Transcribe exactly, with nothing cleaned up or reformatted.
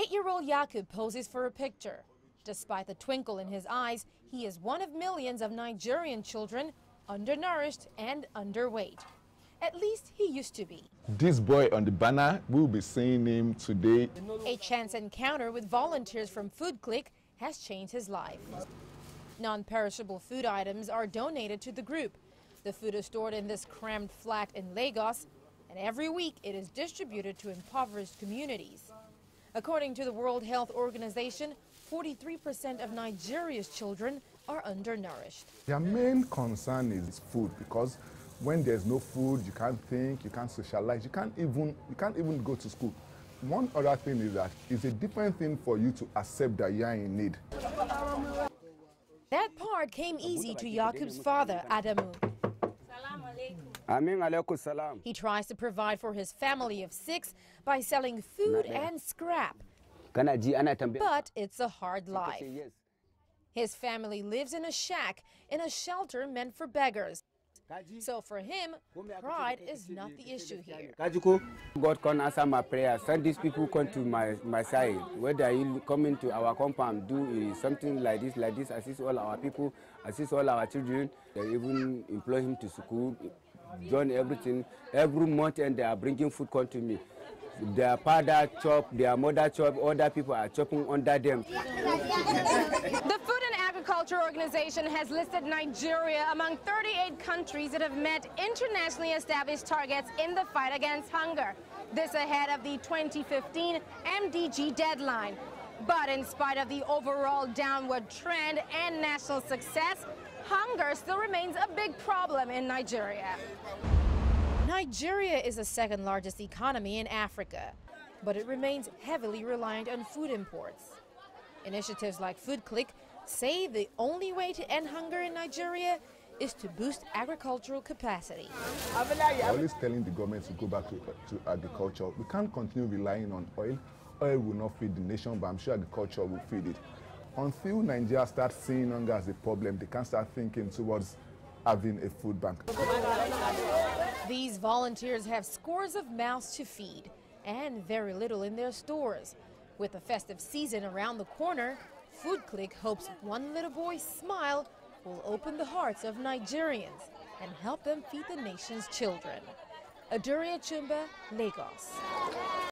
Eight-year-old Yakub poses for a picture. Despite the twinkle in his eyes, he is one of millions of Nigerian children undernourished and underweight. At least he used to be. This boy on the banner, we'll be seeing him today. A chance encounter with volunteers from Food Click has changed his life. Non-perishable food items are donated to the group. The food is stored in this cramped flat in Lagos, and every week it is distributed to impoverished communities. According to the World Health Organization, forty-three percent of Nigeria's children are undernourished. Their main concern is food, because when there's no food, you can't think, you can't socialize, you can't even, you can't even go to school. One other thing is that it's a different thing for you to accept that you are in need. That part came easy to Yakub's father, Adamu. He tries to provide for his family of six by selling food and scrap. But it's a hard life. His family lives in a shack in a shelter meant for beggars. So for him, pride is not the issue here. God can answer my prayer. Send these people come to my, my side. Whether you come into our compound, do something like this, like this, assist all our people, assist all our children. They even employ him to school, done everything. Every month and they are bringing food come to me. Their father chop, their mother chop, other people are chopping under them. The Food and Agriculture Organization has listed Nigeria among thirty-eight countries that have met internationally established targets in the fight against hunger. This ahead of the twenty fifteen M D G deadline. But in spite of the overall downward trend and national success, hunger still remains a big problem in Nigeria. Nigeria is the second largest economy in Africa, but it remains heavily reliant on food imports. Initiatives like Food Click say the only way to end hunger in Nigeria is to boost agricultural capacity. I'm always telling the government to go back to, to agriculture. We can't continue relying on oil. Oil will not feed the nation, but I'm sure agriculture will feed it. Until Nigeria starts seeing hunger as a problem, they can start thinking towards having a food bank. These volunteers have scores of mouths to feed and very little in their stores. With the festive season around the corner, Food Click hopes one little boy's smile will open the hearts of Nigerians and help them feed the nation's children. Aduria Chumba, Lagos.